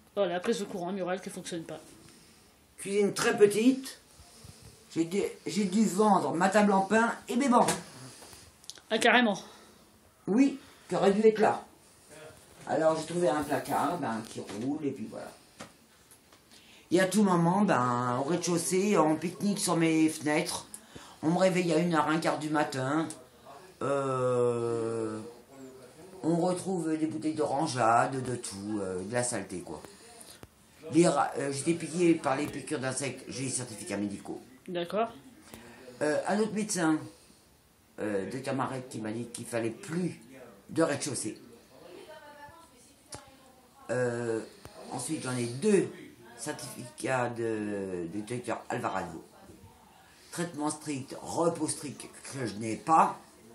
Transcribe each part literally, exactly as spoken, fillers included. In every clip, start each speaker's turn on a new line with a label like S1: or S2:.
S1: Voilà, la prise de courant murale qui ne fonctionne pas.
S2: Cuisine très petite. J'ai dû, j'ai dû vendre ma table en pain et mes bancs.
S1: Ah, carrément.
S2: Oui, qui aurait dû être là. Alors j'ai trouvé un placard ben, qui roule et puis voilà. Et à tout moment, ben, au rez-de-chaussée, en pique-nique sur mes fenêtres, on me réveille à une heure, un quart du matin. Euh, on retrouve des bouteilles d'orangeade, de tout, euh, de la saleté quoi. Les rats, euh, j'étais piqué par les piqûres d'insectes, j'ai les certificats médicaux.
S1: D'accord.
S2: Euh, un autre médecin euh, de Camargue qui m'a dit qu'il fallait plus de rez-de-chaussée. Euh, ensuite, j'en ai deux certificats de, de docteur Alvarado. Traitement strict, repos strict que je n'ai pas.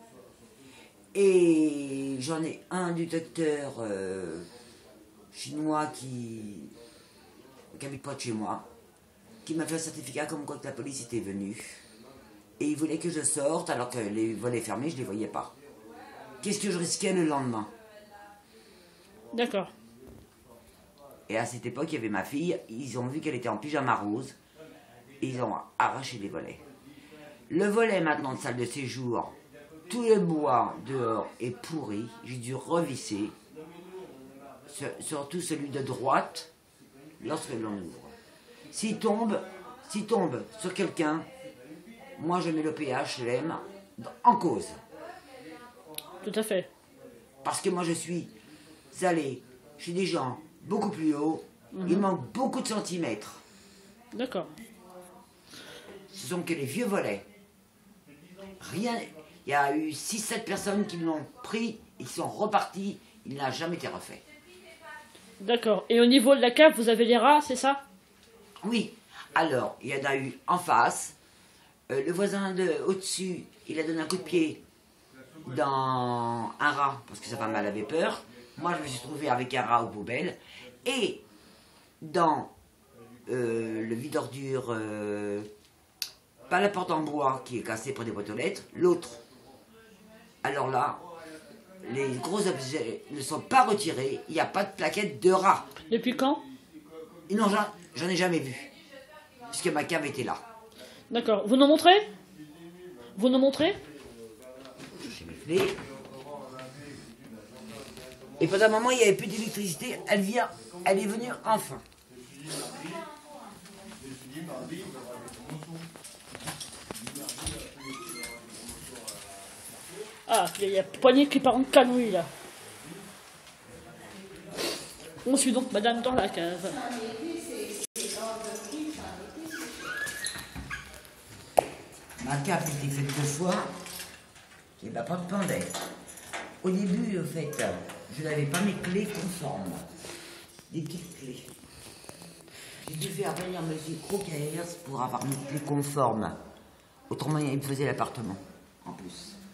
S2: Et j'en ai un du docteur euh, chinois qui qui habite pas de chez moi, qui m'a fait un certificat comme quoi que la police était venue. Et il voulait que je sorte alors que les volets fermés, je les voyais pas. Qu'est-ce que je risquais le lendemain?
S1: D'accord.
S2: Et à cette époque, il y avait ma fille, ils ont vu qu'elle était en pyjama rose, et ils ont arraché les volets. Le volet maintenant de salle de séjour, tout le bois dehors est pourri, j'ai dû revisser, surtout celui de droite, lorsque l'on ouvre. S'il tombe, s'il tombe sur quelqu'un, moi je mets le P H L M en cause.
S1: Tout à fait.
S2: Parce que moi je suis allé chez des gens beaucoup plus hauts, mm-hmm. Il manque beaucoup de centimètres.
S1: D'accord.
S2: Ce sont que les vieux volets. Rien. Il y a eu six sept personnes qui l'ont pris, ils sont repartis, il n'a jamais été refait.
S1: D'accord. Et au niveau de la cave, vous avez les rats, c'est ça?
S2: Oui. Alors, il y en a eu en face. Euh, le voisin de au-dessus, il a donné un coup de pied dans un rat, parce que sa femme elle avait peur. Moi, je me suis trouvé avec un rat aux poubelles. Et dans euh, le vide-ordure, euh, pas la porte en bois qui est cassée pour des boîtes aux lettres, l'autre. Alors là, les gros objets ne sont pas retirés, il n'y a pas de plaquette de rat.
S1: Depuis quand?
S2: Non, j'en ai jamais vu, puisque ma cave était là.
S1: D'accord. Vous nous montrez? Vous nous montrez?
S2: J'ai mes clés. Et pendant un moment, il n'y avait plus d'électricité, elle vient, elle est venue enfin.
S1: Ah, il y a poignée qui part en canouille là. On suit donc madame dans la cave.
S2: Ma cave était faite deux fois, et ma porte pendait. Au début, en fait, je n'avais pas mes clés conformes. Des petites clés. J'ai dû faire venir M. Crocaers pour avoir mes clés conformes. Autrement, il me faisait l'appartement, en plus.